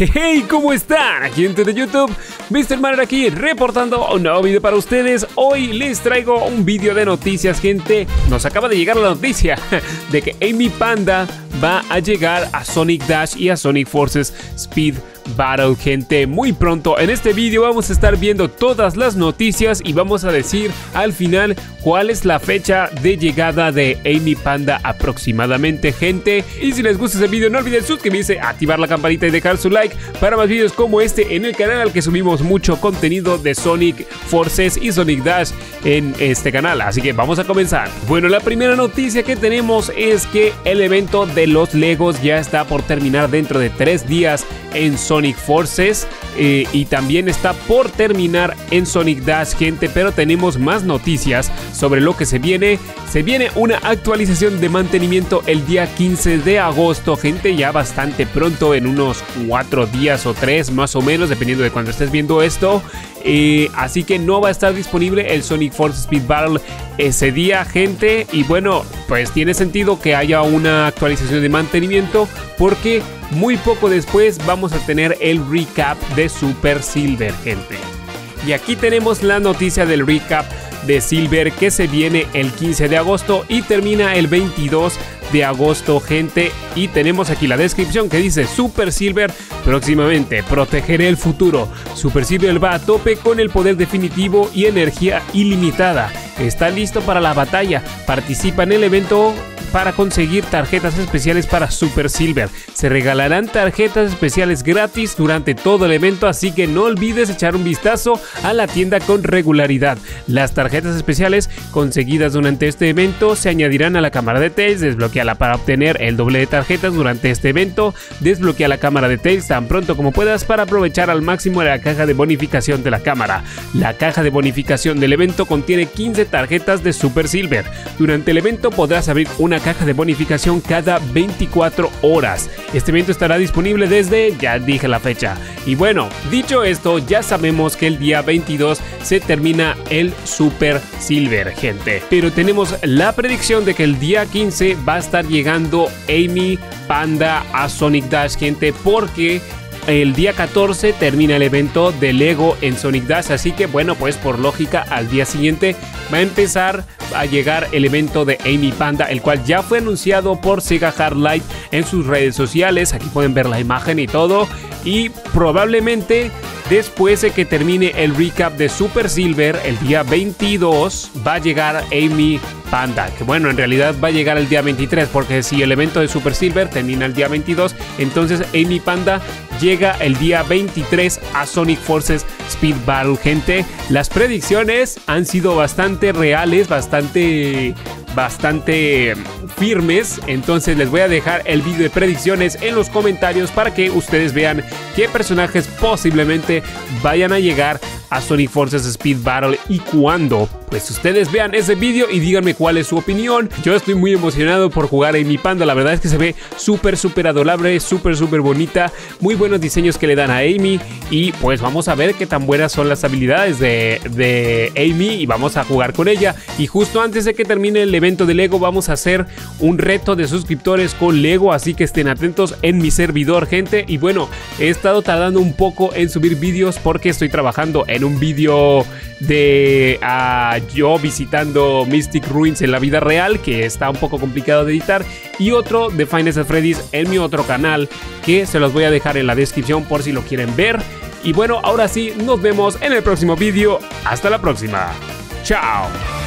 Hey, ¿cómo están? Gente de YouTube, Mr. Mario aquí reportando un nuevo video para ustedes. Hoy les traigo un video de noticias, gente. Nos acaba de llegar la noticia de que Amy Panda va a llegar a Sonic Dash y a Sonic Forces Speed Battle, gente. Muy pronto en este vídeo vamos a estar viendo todas las noticias y vamos a decir al final cuál es la fecha de llegada de Amy Panda aproximadamente, gente. Y si les gusta este vídeo no olviden suscribirse, activar la campanita y dejar su like para más vídeos como este en el canal, al que subimos mucho contenido de Sonic Forces y Sonic Dash en este canal. Así que vamos a comenzar. Bueno, la primera noticia que tenemos es que el evento de los Legos ya está por terminar dentro de 3 días en Sonic Forces y también está por terminar en Sonic Dash, gente, pero tenemos más noticias sobre lo que se viene. Se viene una actualización de mantenimiento el día 15 de agosto, gente, ya bastante pronto, en unos 4 días o 3 más o menos, dependiendo de cuando estés viendo esto. Así que no va a estar disponible el Sonic Forces Speed Battle ese día, gente, y bueno, pues tiene sentido que haya una actualización de mantenimiento porque muy poco después vamos a tener el recap de Super Silver, gente. Y aquí tenemos la noticia del recap de Silver que se viene el 15 de agosto y termina el 22 de agosto, gente. Y tenemos aquí la descripción que dice: Super Silver próximamente, protegeré el futuro. Super Silver va a tope con el poder definitivo y energía ilimitada. Está listo para la batalla. Participa en el evento para conseguir tarjetas especiales para Super Silver. Se regalarán tarjetas especiales gratis durante todo el evento, así que no olvides echar un vistazo a la tienda con regularidad. Las tarjetas especiales conseguidas durante este evento se añadirán a la cámara de Tails. Desbloquéala para obtener el doble de tarjetas durante este evento. Desbloquea la cámara de Tails tan pronto como puedas para aprovechar al máximo la caja de bonificación de la cámara. La caja de bonificación del evento contiene 15 tarjetas de Super Silver. Durante el evento podrás abrir una caja de bonificación cada 24 horas. Este evento estará disponible desde, ya dije la fecha. Y bueno, dicho esto, ya sabemos que el día 22 se termina el Super Silver, gente. Pero tenemos la predicción de que el día 15 va a estar llegando Amy Panda a Sonic Dash, gente, porque el día 14 termina el evento de Lego en Sonic Dash, así que bueno, pues por lógica al día siguiente va a empezar a llegar el evento de Amy Panda, el cual ya fue anunciado por Sega Hard Light en sus redes sociales. Aquí pueden ver la imagen y todo, y probablemente después de que termine el recap de Super Silver el día 22 va a llegar Amy Panda, que bueno, en realidad va a llegar el día 23, porque si el evento de Super Silver termina el día 22, entonces Amy Panda llega el día 23 a Sonic Forces Speed Battle, gente. Las predicciones han sido bastante reales, bastante firmes, entonces les voy a dejar el video de predicciones en los comentarios para que ustedes vean qué personajes posiblemente vayan a llegar a Sonic Forces Speed Battle y cuándo. Pues ustedes vean ese video y díganme cuál es su opinión. Yo estoy muy emocionado por jugar a Amy Panda. La verdad es que se ve súper adorable, súper bonita. Muy buenos diseños que le dan a Amy. Y pues vamos a ver qué tan buenas son las habilidades de Amy y vamos a jugar con ella. Y justo antes de que termine el evento de Lego vamos a hacer un reto de suscriptores con Lego, así que estén atentos en mi servidor, gente. Y bueno, he estado tardando un poco en subir vídeos porque estoy trabajando en un vídeo de yo visitando Mystic Ruins en la vida real, que está un poco complicado de editar, y otro de Five Nights at Freddy's en mi otro canal, que se los voy a dejar en la descripción por si lo quieren ver. Y bueno, ahora sí, nos vemos en el próximo vídeo. Hasta la próxima. Chao.